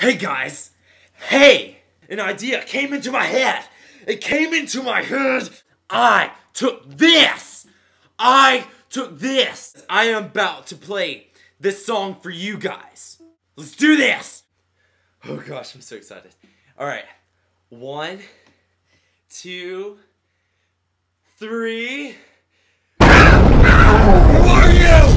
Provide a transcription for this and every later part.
Hey guys! Hey! An idea came into my head! It came into my head! I took this! I am about to play this song for you guys. Let's do this! Oh gosh, I'm so excited. Alright. 1, 2, 3. Who are you?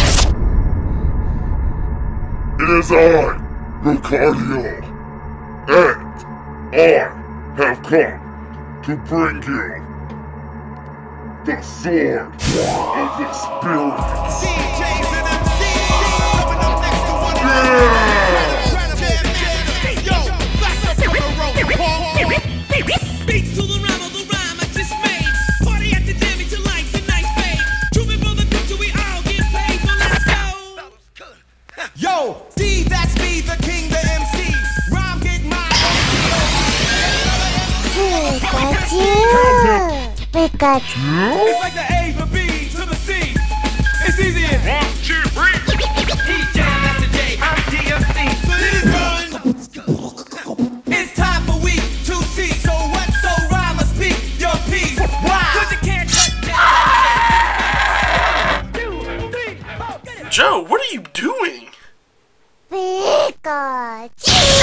It is I, Ricardio, and I have come to bring you the Sword of Experience. Beats to the rhyme of the rhyme I just made. Party at the jam till lights and nights fade. Trooping for the culture, we all get paid. So let's go. Yo, D, that's me, the king, the MC. Rhyme get my Pikachu. It's like the A, the B to the C. It's easy as 1, 2, 3. He jam, that's the J, I'm DMC. So let it run. It's time for week 2C. So what? So rhyme or speak your piece. Why? 'Cause you can't touch that. Joe, what are you doing? Pikachu.